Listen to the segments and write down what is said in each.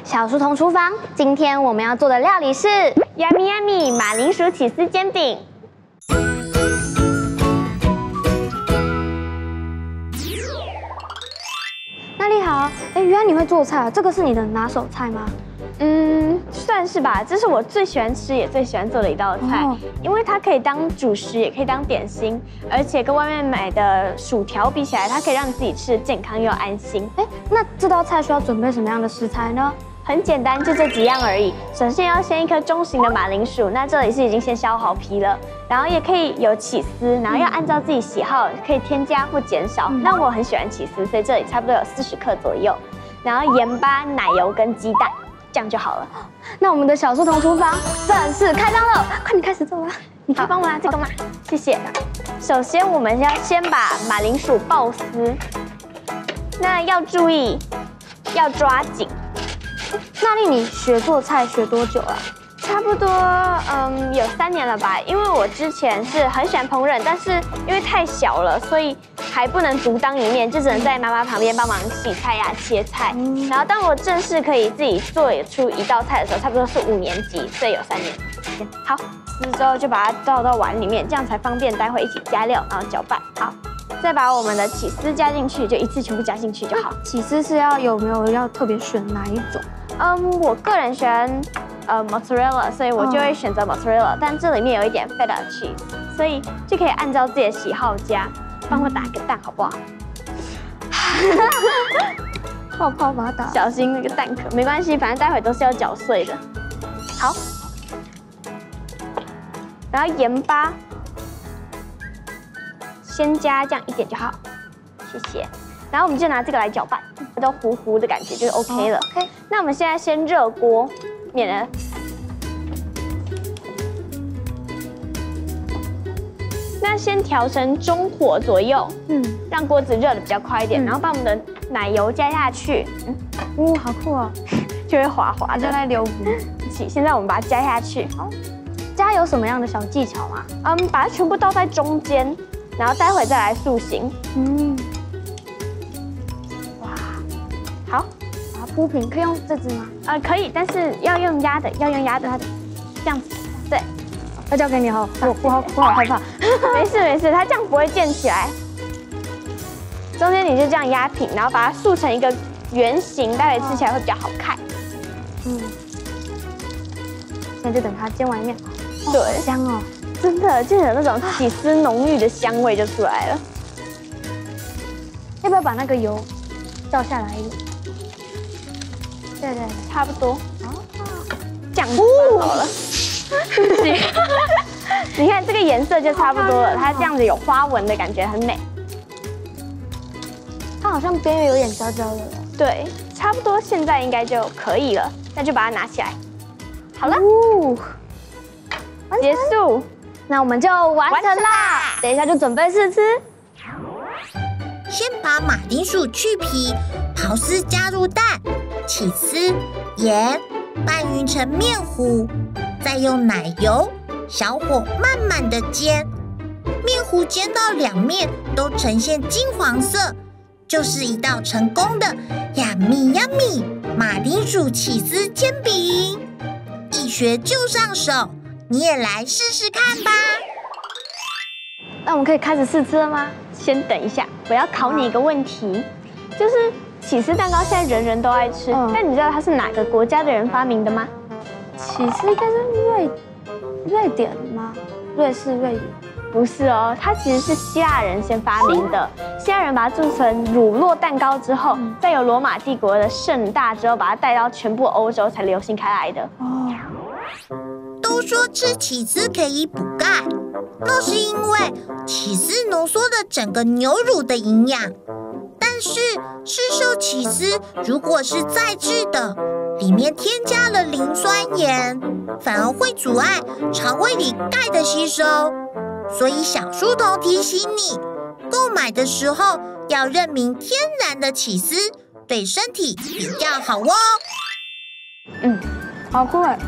小书童厨房，今天我们要做的料理是 Yummy Yummy 马铃薯起司煎饼。那你好，原来你会做菜啊？这个是你的拿手菜吗？ 算是吧。这是我最喜欢吃也最喜欢做的一道菜，因为它可以当主食，也可以当点心，而且跟外面买的薯条比起来，它可以让你自己吃得健康又安心。 那这道菜需要准备什么样的食材呢？ 很简单，就这几样而已。首先要先一颗中型的马铃薯，那这里是已经先削好皮了，然后也可以有起司，然后要按照自己喜好可以添加或减少。那我很喜欢起司，所以这里差不多有40克左右。然后盐巴、奶油跟鸡蛋，这样就好了。 那我们的小书童厨房正式开张了，快点开始做吧。 你可以帮我拿这个吗？谢谢。首先我们要先把马铃薯爆丝，那要注意要抓紧。 娜丽，你学做菜学多久了？ 差不多有3年了吧。因为我之前是很喜欢烹饪，但是因为太小了，所以还不能独当一面，就只能在妈妈旁边帮忙洗菜呀、切菜。然后当我正式可以自己做出一道菜的时候，差不多是5年级，所以有3年。好，之后就把它倒到碗里面，这样才方便待会一起加料，然后搅拌。好，再把我们的起司加进去，就一次全部加进去就好。 起司是有没有要特别选哪一种？ 我个人喜欢mozzarella， 所以我就会选择 mozzarella， 但这里面有一点 feta cheese， 所以就可以按照自己的喜好加。帮我打个蛋好不好？ 泡泡把它打， 小心那个蛋壳，没关系，反正待会都是要搅碎的。好，然后盐巴先加这样一点就好，谢谢。然后我们就拿这个来搅拌，都糊糊的感觉就 OK 了。 OK， 那我们现在先热锅，免得。那先调成中火左右，让锅子热的比较快一点，然后把我们的奶油加下去， 好酷哦， 就会滑滑的， 就在流糊。 现在我们把它加下去， 加有什么样的小技巧吗？ 把它全部倒在中间，然后待会再来塑形。哇，好， 把它铺平，可以用这支吗？ 可以，但是要用压的，这样子，对。 要交给你哦，我好害怕。 没事，它这样不会溅起来。中间你就这样压平，然后把它塑成一个圆形，待会吃起来会比较好看。 现在就等它煎完一面。 对， 好香哦， 真的就有那种起司浓郁的香味就出来了。 要不要把那个油倒下来一点？对， 差不多。这样就好了。对不起，你看这个颜色就差不多了，它这样子有花纹的感觉，很美。 它好像边缘有点焦焦的。 对，差不多现在应该就可以了，那就把它拿起来。好了，结束， 那我们就完成啦。等一下就准备试吃。 先把马铃薯去皮，刨丝加入蛋、起司、盐，拌匀成面糊。再用奶油小火慢慢的煎，面糊煎到2面都呈现金黄色，就是一道成功的 Yummy Yummy 马铃薯起司煎饼。一学就上手，你也来试试看吧。 那我们可以开始试吃了吗？ 先等一下，我要考你一个问题，就是起司蛋糕现在人人都爱吃，但你知道它是哪个国家的人发明的吗？ 起司应该是瑞典吗？瑞士、瑞典？ 不是哦，它其实是希腊人先发明的。希腊人把它做成乳酪蛋糕之后，再由罗马帝国的盛大之后，把它带到全部欧洲才流行开来的。 都说吃起司可以补钙，那是因为起司浓缩了整个牛乳的营养。但是市售起司如果是再制的，里面添加了磷酸盐，反而会阻碍肠胃里钙的吸收。所以小书童提醒你，购买的时候要认明天然的起司，对身体比较好哦。 好酷哎！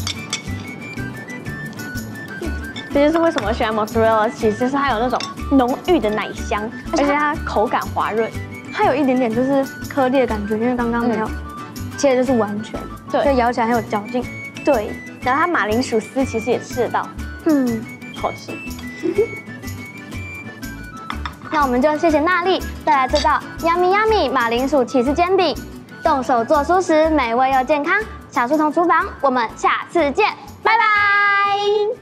这就是为什么我喜欢 mozzarella， 其实是它有那种浓郁的奶香，而且它口感滑润。 它有一点点就是颗粒的感觉，因为刚刚没有切的就是完全， 对所以咬起来很有嚼劲。 对，然后它马铃薯丝其实也吃得到， 嗯， 好吃。 那我们就谢谢娜丽带来这道 Yummy Yummy 马铃薯起司煎饼，动手做蔬食，美味又健康。小书童厨房，我们下次见，拜拜。